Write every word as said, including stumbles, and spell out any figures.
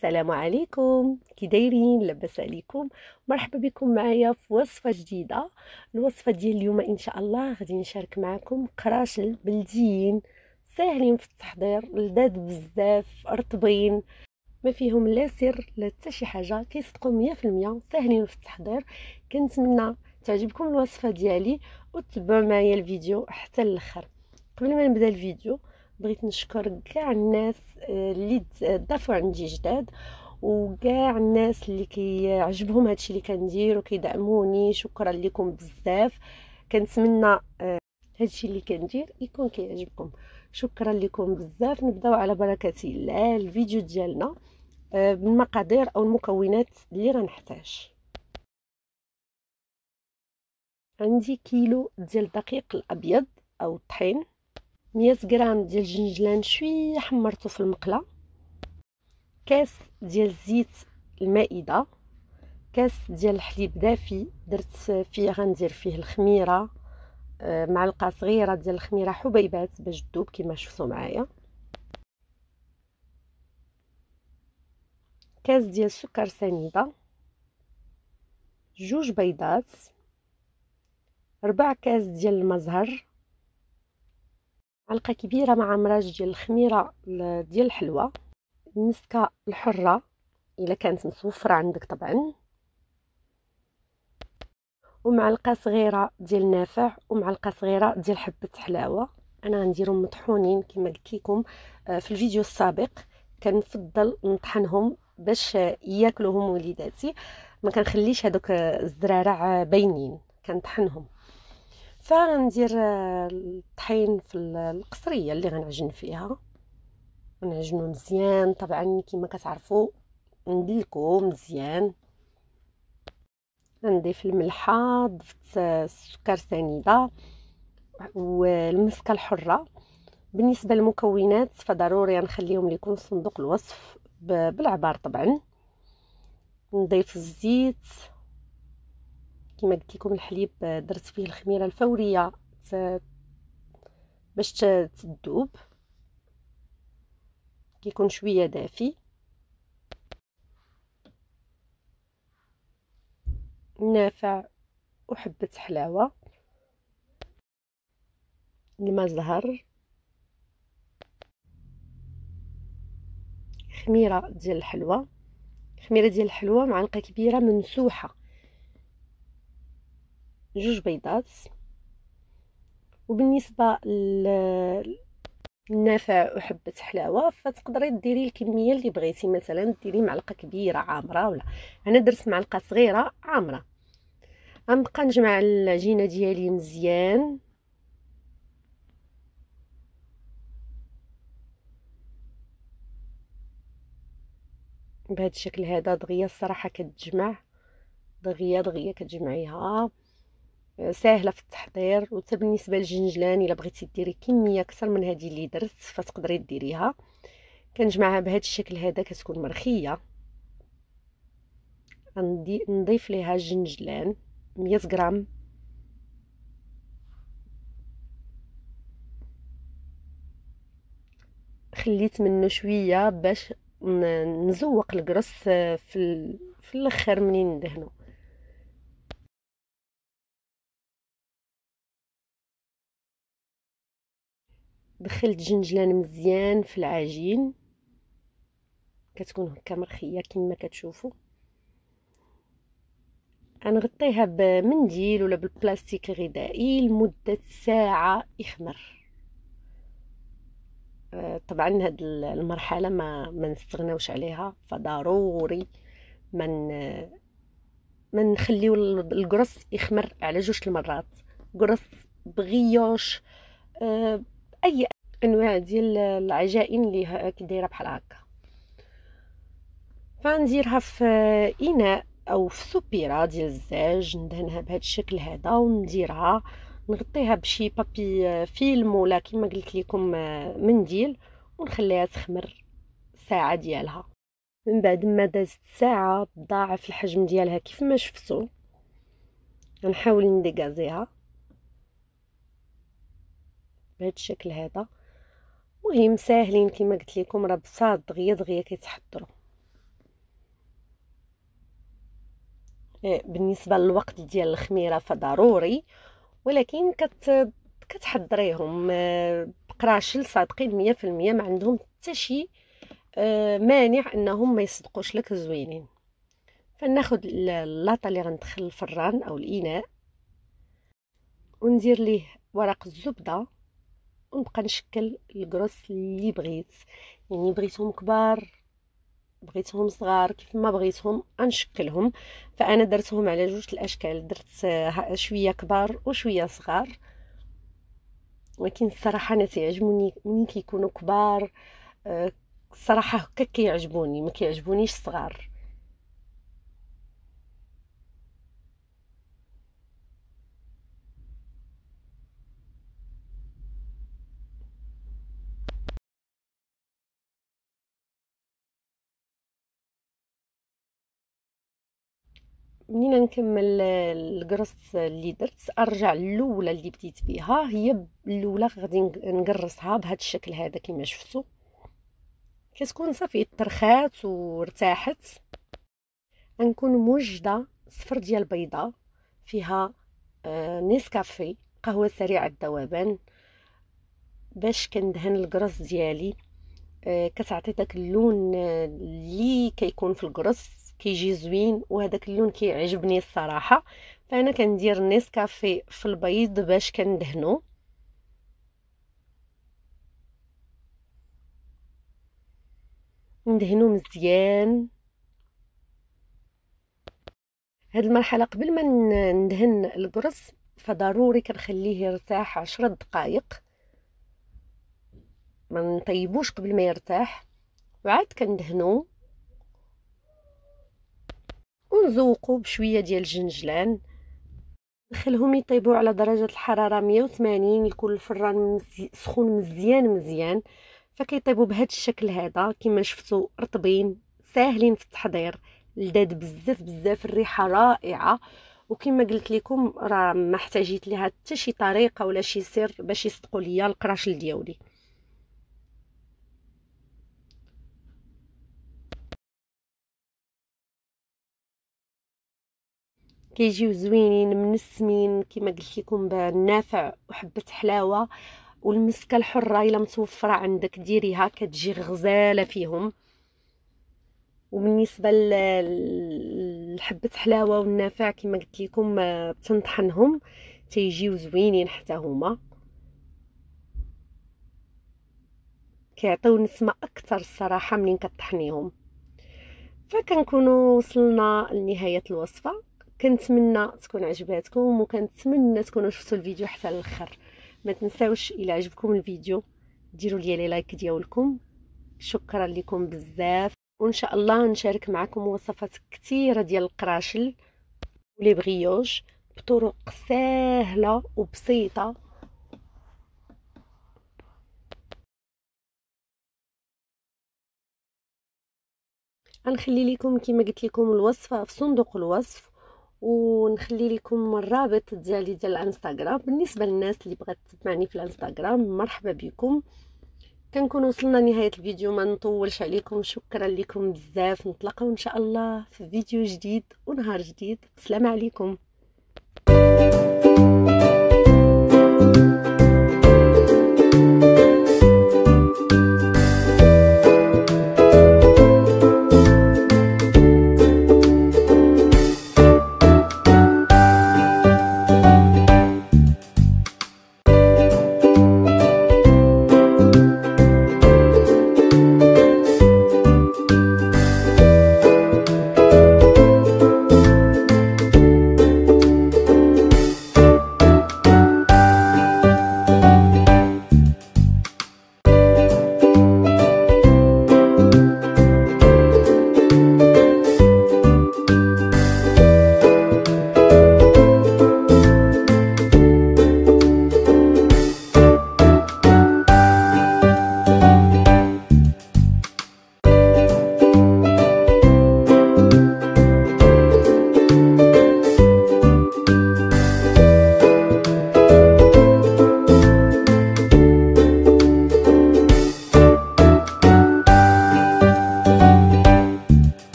السلام عليكم، كي دايرين؟ لاباس عليكم؟ مرحبا بكم معايا في وصفه جديده. الوصفه ديال اليوم ان شاء الله غادي نشارك معكم قراشل بلديين ساهلين في التحضير، لذاذ بزاف، رطبين، ما فيهم لا سر لا حتى شي حاجه، كيصدقوا مية في المية، ساهلين في التحضير. كنتمنى تعجبكم الوصفه ديالي وتتبعوا معايا الفيديو حتى الاخر. قبل ما نبدا الفيديو بغيت نشكر كاع الناس اللي ضافوا عندي جداد، وكاع الناس اللي كيعجبهم هادشي اللي كندير وكيدعموني. شكرا لكم بزاف. كنتمنى هادشي اللي كندير يكون كيعجبكم. شكرا لكم بزاف. نبداو على بركه الله الفيديو ديالنا بالمقادير او المكونات اللي غنحتاج. عندي كيلو ديال الدقيق الابيض او الطحين، مية غرام ديال الجنجلان شويه حمرته في المقله، كاس ديال زيت المائده، كاس ديال الحليب دافي درت فيه غندير فيه الخميره، معلقه صغيره ديال الخميره حبيبات باش تذوب كما شفتوا معايا، كاس ديال السكر سنيده، جوج بيضات، ربع كاس ديال المزهر، معلقه كبيره مع مراج ديال الخميره ديال الحلوى، المسكه الحره الا كانت متوفره عندك طبعا، ومعلقه صغيره ديال النافع، ومعلقه صغيره ديال حبه حلاوه. انا غنديرهم مطحونين كما قلت لكم في الفيديو السابق. كنفضل نطحنهم باش ياكلوهم وليداتي، ما كنخليش هذوك الزرارع باينين، كنطحنهم. فغندير الطحين في القصريه اللي غنعجن فيها، نعجنو مزيان طبعا كما كتعرفوا، ندلكو مزيان. نضيف الملحه، ضفت السكر سنيده والمسكه الحره. بالنسبه للمكونات فضروري نخليهم لكم في صندوق الوصف بالعبار طبعا. نضيف الزيت كما قلت لكم، الحليب درت فيه الخميره الفوريه باش تذوب، كيكون شويه دافي. نافع وحبه حلاوه، الماء زهر، خميره ديال الحلوى، خميره ديال الحلوى معلقه كبيره ممسوحه، جوج بيضات. وبالنسبه للنافع وحبه حلاوه فتقدري ديري الكميه اللي بغيتي، مثلا ديري معلقه كبيره عامره، ولا انا درت معلقه صغيره عامره. غنبقى نجمع العجينه ديالي مزيان. بهذا الشكل هذا دغيا الصراحه كتجمع، دغيا دغيا كتجمعيها، ساهله في التحضير. وحتى بالنسبه للجنجلان الا بغيتي ديري كميه اكثر من هذه اللي درت فتقدري ديريها. كنجمعها بهذا الشكل هذا كتكون مرخيه. غندي نضيف ليها الجنجلان مية غرام، خليت منه شويه باش نزوق القرص في في الاخر منين ندهنو. دخلت الجنجلان مزيان في العجين، كتكون هكا مرخيه كما كتشوفوا. غنغطيها بمنديل ولا بالبلاستيك الغذائي لمده ساعه يخمر. طبعا هاد المرحله ما ما نستغناوش عليها، فضروري من ما نخليو القرص يخمر على جوج المرات. قرص بغيوش، اي انواع ديال العجائن اللي كدايره بحال هكا. فنديرها في اناء او في سوبيره ديال الزاج، ندهنها بهذا الشكل هذا، ونديرها نغطيها بشي بابي فيلم ولا كما قلت لكم منديل، ونخليها تخمر ساعه ديالها. من بعد ما دازت ساعه ضاعف الحجم ديالها كيف ما شفتوا. غنحاول نديكازيها بهذا الشكل هذا. مهم ساهلين كما قلت لكم، راه بساط دغيا دغيا كيتحضروا. بالنسبه للوقت ديال الخميره فضروري، ولكن كت كتحضريهم بقراشل صادقين مية في المية، ما عندهم حتى شي مانع انهم ما يصدقوش لك زوينين. فناخد اللاطه اللي غندخل الفران او الاناء وندير ليه ورق الزبده، ونبقى نشكل الكروس اللي بغيت، يعني بغيتهم كبار بغيتهم صغار كيف ما بغيتهم نشكلهم. فانا درتهم على جوج الاشكال، درت شويه كبار وشويه صغار، ولكن الصراحه انا تيعجبوني ملي كيكونوا كبار. الصراحه هكا كيعجبوني، ما كيعجبونيش صغار. منين نكمل القرص اللي درت ارجع الاولى اللي بديت بها، هي الاولى غادي نقرصها بهذا الشكل هذا كما شفتوا، كتكون صافي ترخات وارتاحت. غنكون موجده صفر ديال البيضه فيها آه نيسكافي قهوه سريعه الذوبان باش كندهن القرص ديالي. آه كتعطي داك اللون آه اللي كيكون في القرص كيجي زوين، وهذاك اللون كيعجبني الصراحه. فانا كندير نيسكافي في البيض باش كندهنو. ندهنو مزيان. هاد المرحله قبل ما ندهن القرص فضروري كنخليه يرتاح عشر دقائق، ما نطيبوش قبل ما يرتاح، وعاد كندهنو ونزوقو بشويه ديال الجنجلان. نخليهم يطيبوا على درجه الحراره مية وثمانين، يكون الفران سخون مزيان مزيان. فكيطيبوا بهذا الشكل هذا كما شفتوا، رطبين ساهلين في التحضير، لذاذ بزاف بزاف، الريحه رائعه. وكما قلت لكم راه ما احتاجيت ليها حتى شي طريقه ولا شي سر باش يصدقوا ليا القراشل ديالي. كيجيو زوينين منسمين كما قلت لكم، بالنافع وحبه حلاوه، والمسكه الحره الا متوفره عندك ديريها كتجي غزاله فيهم. وبالنسبه لحبه حلاوه والنافع كما قلت لكم تنطحنهم تيجيو زوينين حتى هما، كيعطيو نسمه اكثر الصراحه منين كطحنيهم. فكنكونوا وصلنا لنهايه الوصفه. كنتمنى تكون عجباتكم، وكنتمنى تكونوا شفتوا الفيديو حتى الاخر. ما تنساوش الى عجبكم الفيديو ديروا لي لي لايك ديالكم. شكرا لكم بزاف، وان شاء الله نشارك معكم وصفات كثيره ديال القراشل ولي بغيوش بطرق سهله وبسيطه. غنخلي لكم كما قلت لكم الوصفه في صندوق الوصف، ونخلي لكم الرابط ديالي ديال الانستغرام بالنسبه للناس اللي بغات تتبعني في الانستغرام. مرحبا بكم. كنكون وصلنا لنهايه الفيديو، ما نطولش عليكم. شكرا لكم بزاف، نتلاقاو ان شاء الله في فيديو جديد ونهار جديد. السلام عليكم.